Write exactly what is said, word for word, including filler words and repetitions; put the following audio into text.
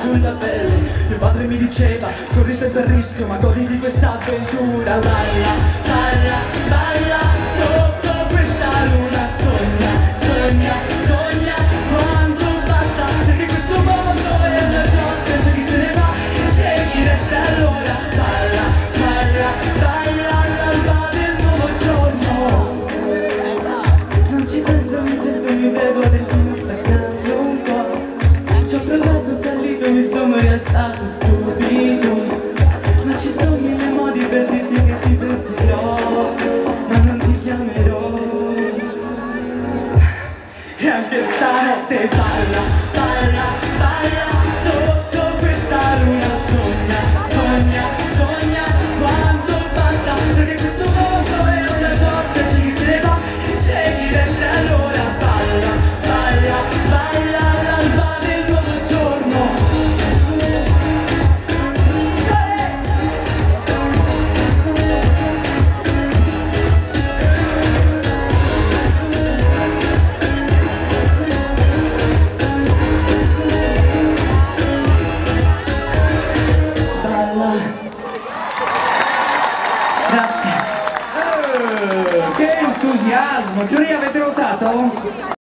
sulla pelle. Mio padre mi diceva, corri sempre il rischio, ma goditi questa avventura. Balla, balla, balla, sotto questa luna, sogna, sogna, sogna quanto basta, perché questo mondo è una giostra, c'è chi se ne va e c'è chi resta allora. Balla, balla, balla all'alba del nuovo giorno. Non ci penso, mi getto, mi bevo del vino staccando un po'. Ci ho provato, fallito, mi sono rialzato subito. Ma ci sono mille modi per dirti che ti penserò, ma non ti chiamerò. E anche stanotte balla, balla, balla, sotto questa luna, sogna, sogna, sogna quanto basta, perché questo mondo è una giostra, c'è chi se ne va e c'è chi resta allora. Balla, balla, balla all'alba del nuovo giorno. Grazie. Eh, che entusiasmo! Giuria, avete votato?